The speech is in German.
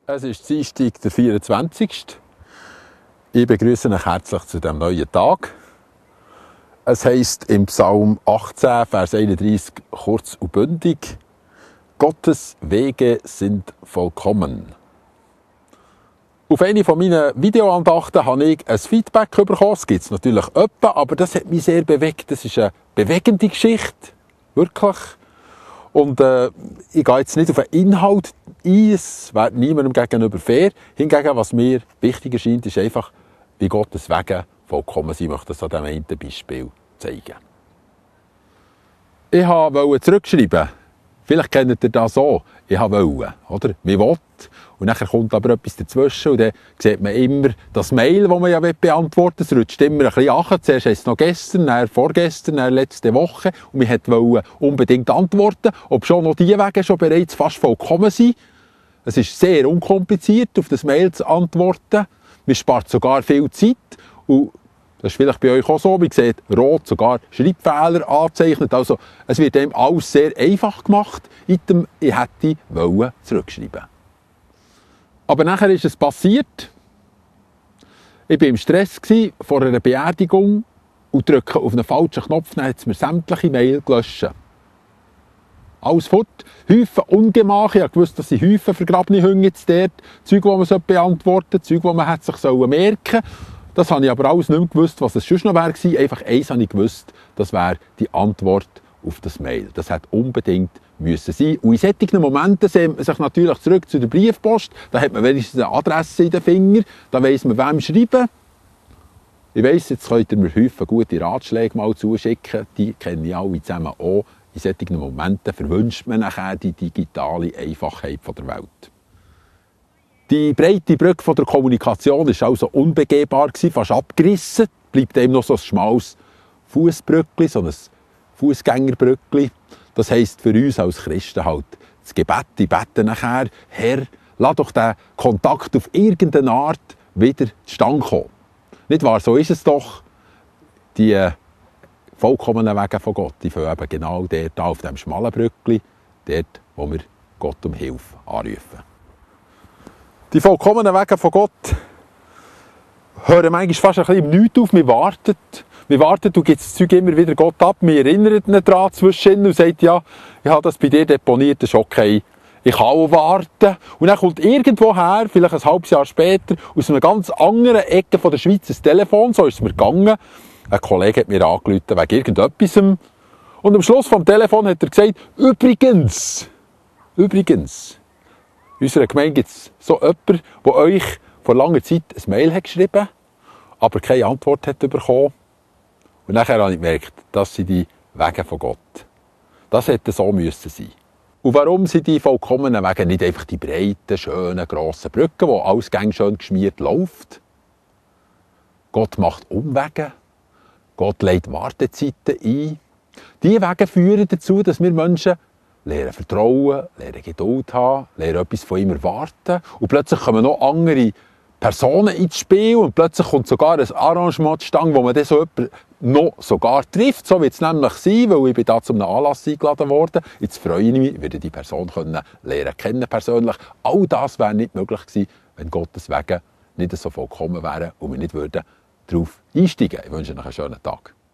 Es ist Dienstag, der 24. Ich begrüße euch herzlich zu diesem neuen Tag. Es heisst im Psalm 18, Vers 31, kurz und bündig: Gottes Wege sind vollkommen. Auf eine von meinen Videoandachten habe ich ein Feedback bekommen. Es gibt es natürlich öppe, aber das hat mich sehr bewegt. Das ist eine bewegende Geschichte. Wirklich. Und ich gehe jetzt nicht auf den Inhalt ein, es wäre niemandem gegenüber fair. Hingegen, was mir wichtig erscheint, ist einfach, wie Gottes Wege vollkommen sind. Ich möchte das an diesem einen Beispiel zeigen. Ich wollte zurückschreiben. Vielleicht kennt ihr das auch. Ich wollte, oder? Man will. Und dann kommt aber etwas dazwischen und dann sieht man immer das Mail, das man ja beantworten will. Es rutscht immer ein bisschen nach. Zuerst heisst es noch gestern, dann vorgestern, dann letzte Woche. Und man wollte unbedingt antworten, ob schon noch die Wege schon bereits fast vollkommen sind. Es ist sehr unkompliziert, auf das Mail zu antworten. Man spart sogar viel Zeit. Und das ist vielleicht bei euch auch so. Man sieht rot sogar Schreibfehler angezeichnet. Also, es wird einem alles sehr einfach gemacht. Ich hätte zurückschreiben. Aber nachher ist es passiert. Ich war im Stress vor einer Beerdigung und drücke auf einen falschen Knopf, dann hat es mir sämtliche Mail gelöscht. Alles fort. Häufen Ungemach. Ich wusste, dass sie Häufen vergrabene Hunde jetzt dort. Zeug, die man beantworten sollte, Zeug, die man sich merken sollte. Das habe ich aber alles nicht mehr gewusst, was es sonst noch wäre. Einfach eins habe ich gewusst, das wäre die Antwort auf das Mail. Das hätte unbedingt müssen sein. Und in solchen Momenten sehnt man sich natürlich zurück zu der Briefpost. Da hat man wenigstens eine Adresse in den Fingern. Da weiss man, wem schreiben. Ich weiss, jetzt könnt ihr mir häufig gute Ratschläge mal zuschicken. Die kenne ich alle zusammen auch. In solchen Momenten verwünscht man nachher die digitale Einfachheit der Welt. Die breite Brücke von der Kommunikation war also unbegehbar, fast abgerissen. Bleibt einem noch so ein schmales Fußbrückli, so ein Fußgängerbrückli. Das heisst für uns als Christen halt das Gebet. Ich bete nachher: Herr, lass doch den Kontakt auf irgendeine Art wieder zustande kommen. Nicht wahr? So ist es doch. Die vollkommenen Wege von Gott, die fangen eben genau dort auf dem schmalen Brückli, dort, wo wir Gott um Hilfe anrufen. Die vollkommenen Wege von Gott hören manchmal fast ein bisschen im Nichts auf. Wir warten und gibt das Zeug immer wieder Gott ab. Wir erinnern ihn daran zwischendurch und sagt: ja, ich habe das bei dir deponiert, das ist okay. Ich kann auch warten. Und dann kommt irgendwoher, vielleicht ein halbes Jahr später, aus einer ganz anderen Ecke von der Schweiz ein Telefon. So ist es mir gegangen. Ein Kollege hat mir angerufen wegen irgendetwas. Und am Schluss vom Telefon hat er gesagt: Übrigens, in unserer Gemeinde gibt es so jemanden, der euch vor langer Zeit ein Mail hat geschrieben, aber keine Antwort hat bekommen. Und nachher habe ich gemerkt, das sind die Wege von Gott. Das hätte so müssen sein. Und warum sind die vollkommenen Wege nicht einfach die breiten, schönen, grossen Brücken, wo alles gang schön geschmiert läuft? Gott macht Umwege. Gott legt Wartezeiten ein. Diese Wege führen dazu, dass wir Menschen lernen vertrauen, lernen Geduld haben, lernen etwas von ihm erwarten. Und plötzlich kommen noch andere Personen ins Spiel und plötzlich kommt sogar ein Arrangement zustande, wo man dann so jemanden noch sogar trifft. So wird es nämlich sein, weil ich bin da zu einem Anlass eingeladen worden. Jetzt freue ich mich, werde die Person lernen kennen persönlich. All das wäre nicht möglich gewesen, wenn Gottes Wege nicht so vollkommen wären und wir nicht würden darauf einsteigen. Ich wünsche euch einen schönen Tag.